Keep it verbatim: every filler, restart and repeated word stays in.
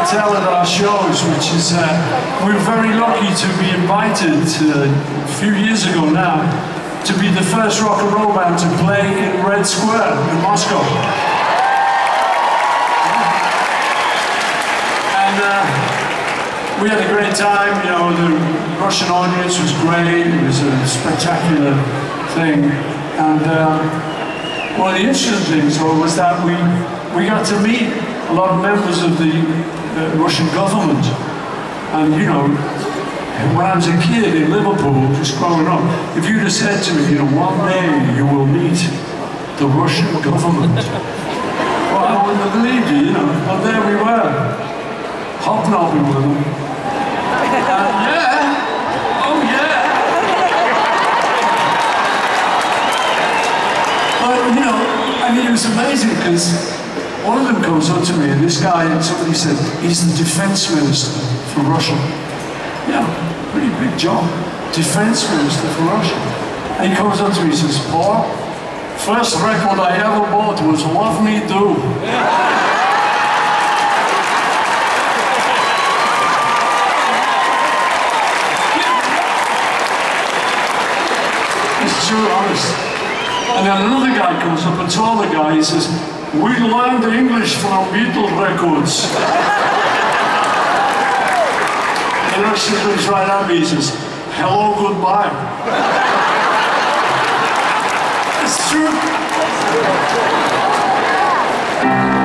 tell at our shows, which is uh, we're very lucky to be invited uh, a few years ago now to be the first rock and roll band to play in Red Square in Moscow. And uh, we had a great time. You know, the Russian audience was great. It was a spectacular thing. And uh, one of the interesting things, though, was that we we got to meet a lot of members of the uh, Russian government. And you know, when I was a kid in Liverpool, just growing up, if you'd have said to me, you know, one day you will meet the Russian government, well, I wouldn't have believed you, you know. But there we were, hobnobbing with them. And yeah, oh yeah. But you know, I mean, it was amazing because one of them comes up to me, and this guy, somebody said, he's the defense minister for Russia. Yeah, pretty big job. Defense minister for Russia. And he comes up to me and says, Paul, first record I ever bought was Love Me Do. It's true, honest. And then another guy comes up, a taller guy, he says, we learned English from Beatles records. And the Russian comes right at me, he says, hello, goodbye. It's true.